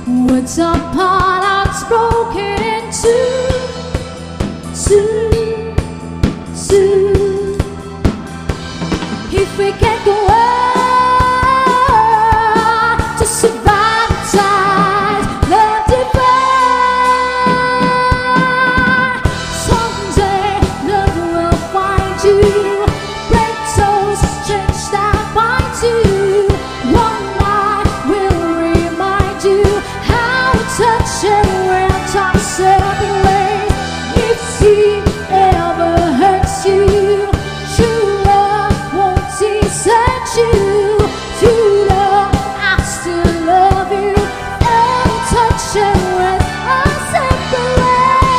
Words apart, hearts broken in two. If we can't go on to survive the tide, love divine. Someday love will find you, break souls, change that bind you. One night will remind you how to touch and we'll talk separate. If he ever hurts you, true love won't desert you. True love, I still love you. And touch and we'll separate.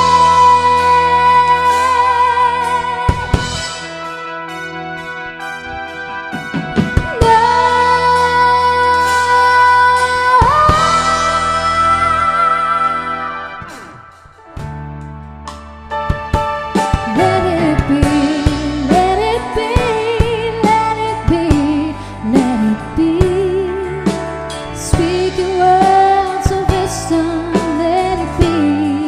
Let it be, let it be, let it be, let it be. Speaking words of wisdom, let it be.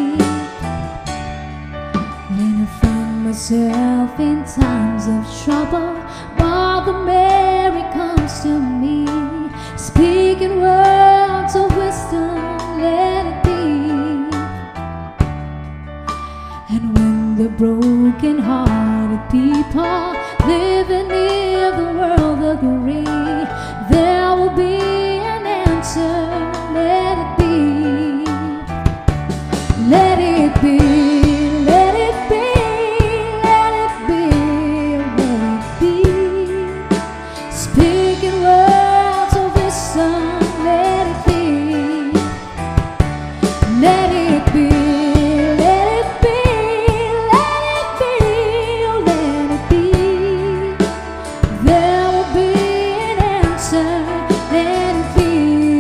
When I find myself in times of trouble, Mother Mary comes to me. Speaking words of wisdom, let it be. And when the broken-hearted people living near the world agree, there will be an answer. Let it be. Let it be. Let it be. Let it be. Let it be. Speaking words of wisdom. Let it be. Let it be. Let it be. Let it be. Oh, let it be. There will be an answer. Let it be.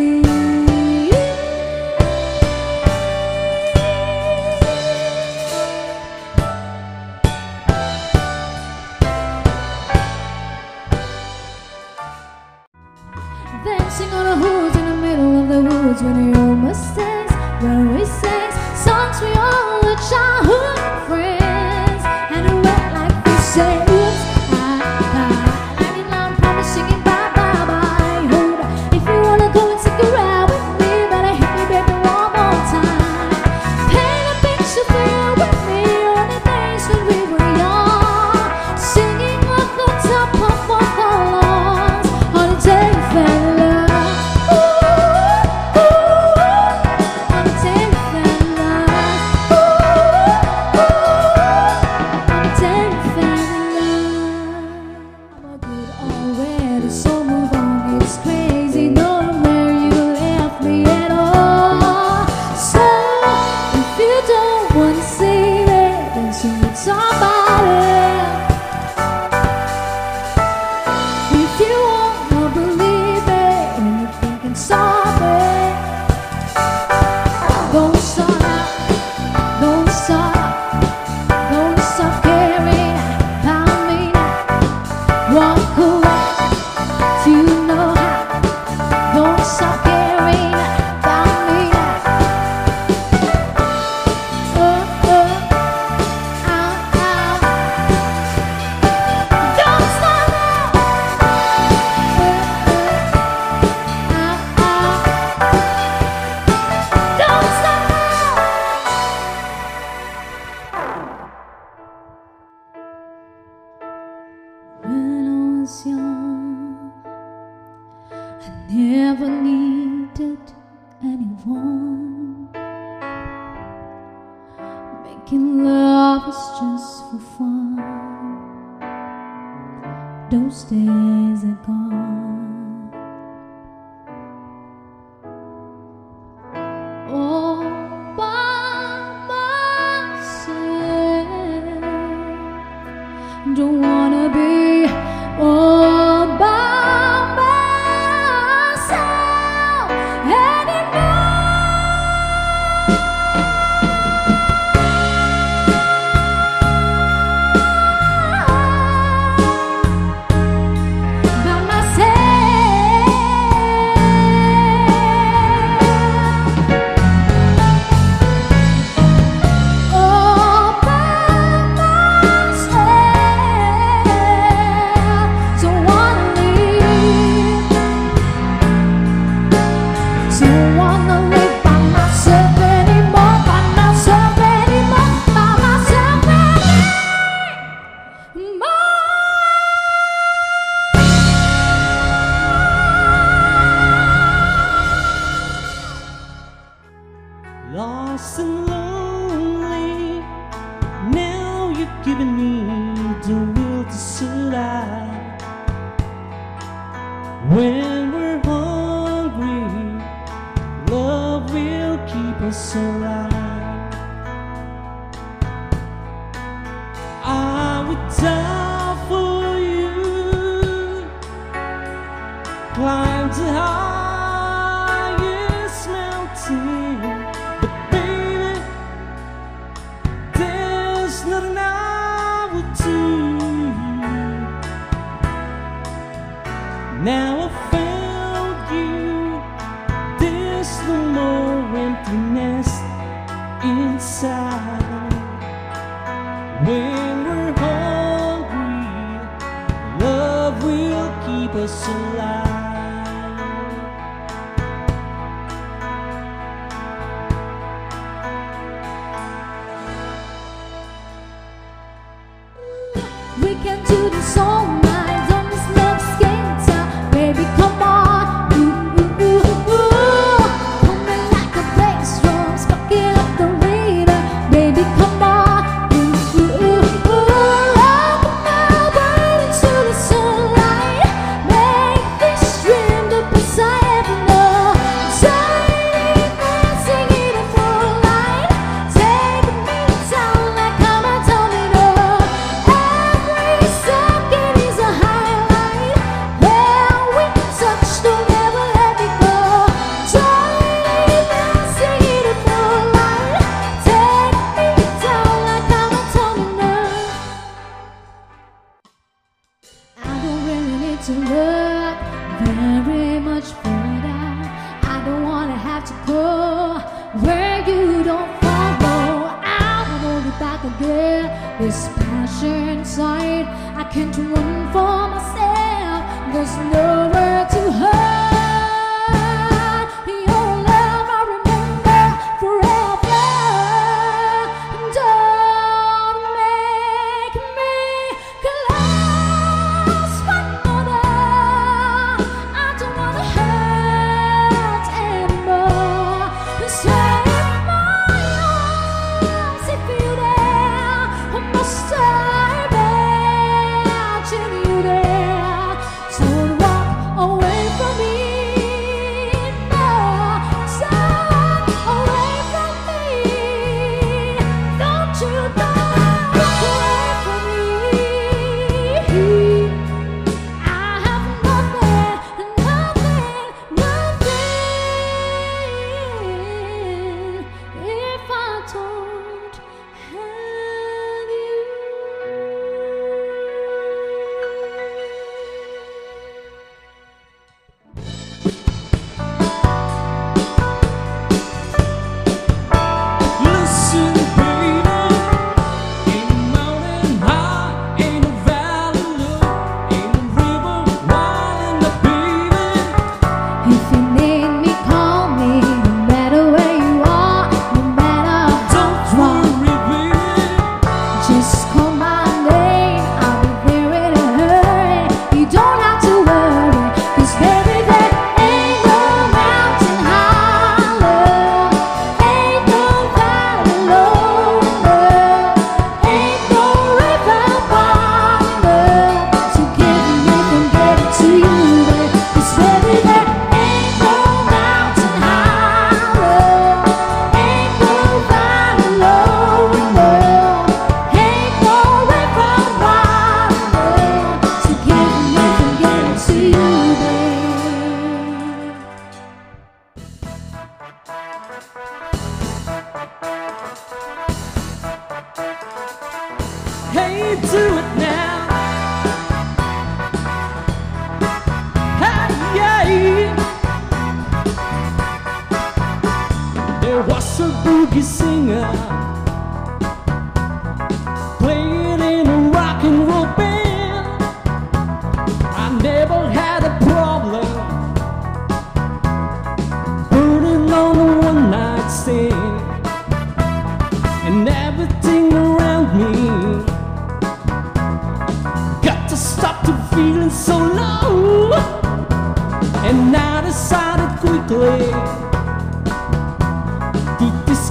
Dancing on the hoods in the middle of the woods with your mistakes, where we sing songs we all were childhood friends, and it went like we say, oops, I did not promise singing bye bye bye. Hold up, if you wanna go and stick around with me, better hit me baby one more time. Paint a picture filled with me on the days when we were young, singing off the top of our lungs on the day we fell in love. Ooh, ooh, on the day we fell in love. Ooh, ooh, on the day we fell in love. I'm a good already, so move on. It's crazy knowing where you left me at all. So if you don't want to see me, then sing with somebody. If you wanna believe me, anything can stop me. Don't stop, don't stop, don't stop caring about me now. Walk away, you know how. Don't stop caring about me now. Oh, ow, ow. Don't stop now. Ow, ow. Don't stop now. When I was young, I never needed anyone. Making love was just for fun. Those days are gone. All by myself. Don't wanna be all by myself anymore. By myself. lost and lonely. Now you've given me the will to survive. When we're hungry, love will keep us alive. I would die for you, climb the highest mountain, but baby, there's nothing I would do. Now I found you, there's no more emptiness inside. When we're hungry, love will keep us alive. We can do this all night on this love skater. Baby, come on. Ooh, ooh, ooh, ooh. Coming like a bass drum, sparking up the rhythm. Baby, come on. Ooh, ooh, ooh, ooh. Come on, burn into the sunlight. Make this dream the best I ever know. Shining, dancing in the moonlight. Take me down like I'm a domino. Every second is a highlight. When we touch, don't ever let me go. Shining, dancing in the moonlight. Take me down like I'm a domino. I don't really need to look very much further. I don't wanna have to go where you don't follow. I won't hold it back again. This passion inside, I can't run for myself. There's nowhere to hide. Your love I remember forever. Don't make me close one more. I don't wanna hurt anymore. Stay in my arms if you're there. I must imagine you there. Don't walk away from me. No, don't away from me. Don't you walk away from me. I have nothing, if I don't have you. Listen, baby, ain't a mountain high, ain't a valley low, ain't a river wide enough, baby. If you need me, call me. No matter where you are, no matter how Don't far. worry, baby. Just call my name, I'll be there in a hurry. You don't have to worry, 'cause baby, there ain't no mountain high, love. Ain't no valley low, love. Ain't no river wide enough to get me from getting to you, babe. 'Cause baby, there ain't no mountain high, love. Ain't no valley low, love. Ain't no river wide enough to get me from getting to you, babe. Hey, do it now. Hey, yeah. There was a boogie singer playing in a rock and roll band. I never had a problem burning on a one night stand, and everything around me got to stop to feeling so low. And I decided quickly to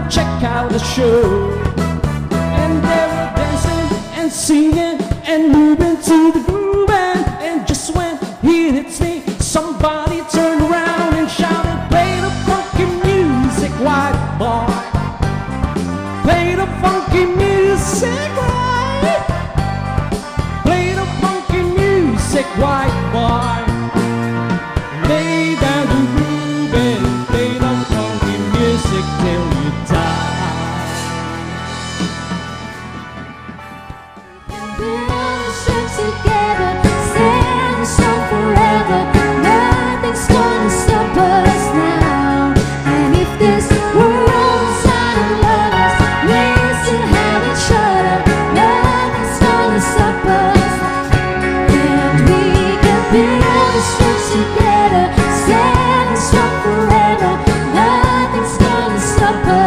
check out the show. And they were dancing and singing and moving to the groove, and just when he hits me, somebody turned around and shouted, "Play the funky music, white boy. Play the funky music, right? Play the funky music, white boy. Lay down the groove and play the funky music till you die." We're all stuck together, stand strong forever. Nothing's gonna stop us now. And if this world's out of lovers, we still have each other. Nothing's gonna stop us. And we can build a church together, stand strong forever. Nothing's gonna stop us.